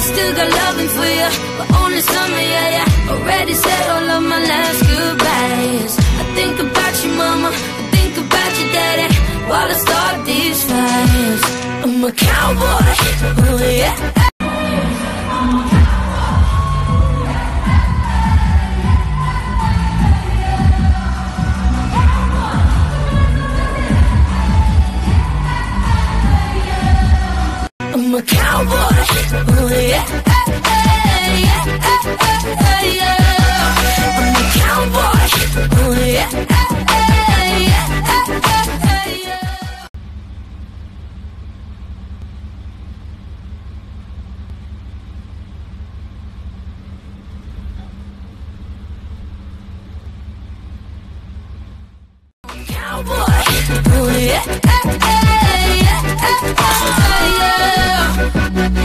still got loving for you, but only summer, yeah, yeah. Already said all of my last goodbyes. I think about you, mama, I think about your daddy, while I start these fires. I'm a cowboy, oh yeah. I'm a cowboy, oh yeah, yeah, yeah. I'm a cowboy, oh yeah, yeah, yeah. Cowboy, oh yeah, yeah, yeah.